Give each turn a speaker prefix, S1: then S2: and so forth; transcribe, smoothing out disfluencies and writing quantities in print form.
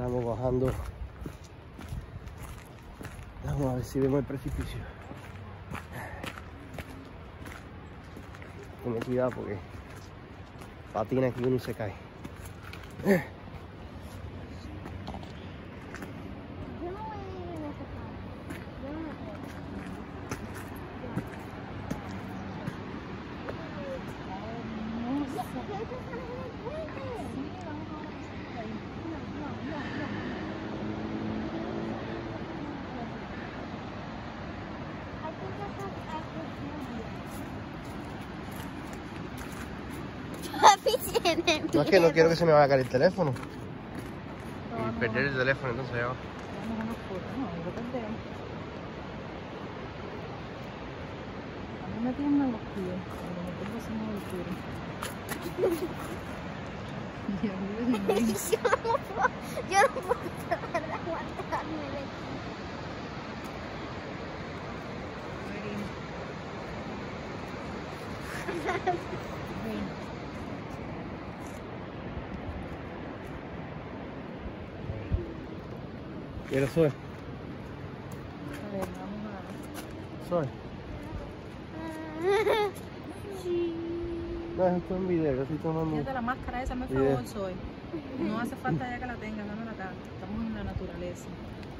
S1: Estamos bajando. Vamos a ver si vemos el precipicio. Ten cuidado porque patina aquí uno y se cae. No es que no quiero que se me vaya a caer el teléfono. Y perder el teléfono, entonces ya va.
S2: A mí me tiemblan los pies, cuando me pongo así en el
S3: Yo no puedo aguantarme de aquí.
S1: Mira, Zoe.
S2: A ver, vamos a
S1: Zoe. No, esto es un video, yo estoy tomando.
S2: Fíjate la máscara esa, me
S1: Video.
S2: favor, soy. No hace falta ya que la tengas, dame la cara. Estamos en la naturaleza.